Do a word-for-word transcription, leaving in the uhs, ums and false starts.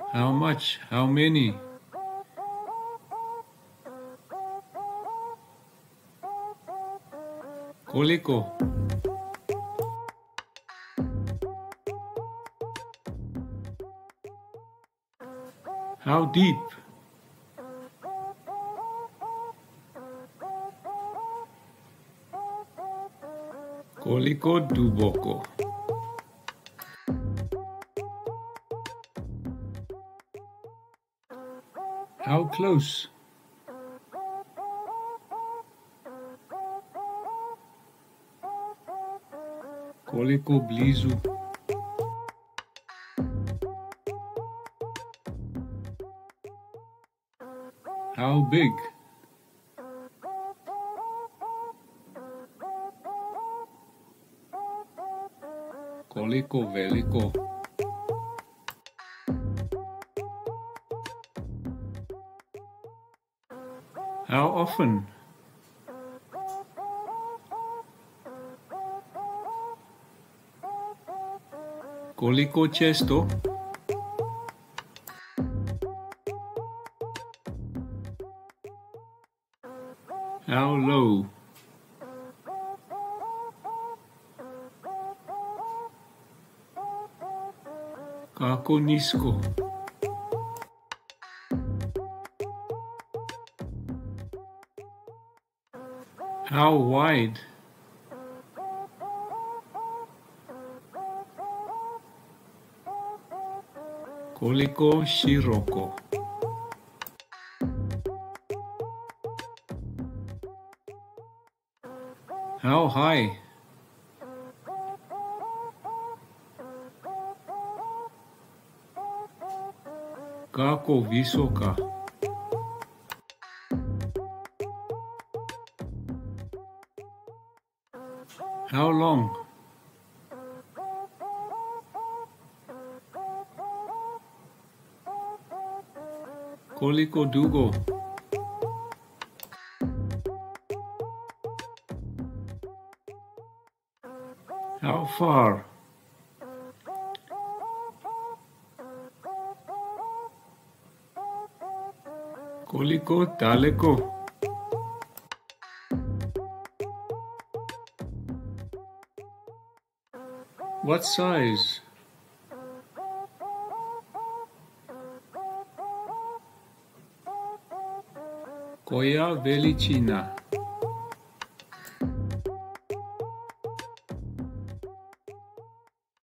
How much? How many? Koliko? How deep? Koliko duboko? How close? Koliko blizu? How big? Koliko veliko? How often? Koliko često? How low? Kako nisko? How wide? Koliko široko? How high? Kako visoka? How long? Koliko dugo? How far? Koliko daleko? What size? Koja veličina?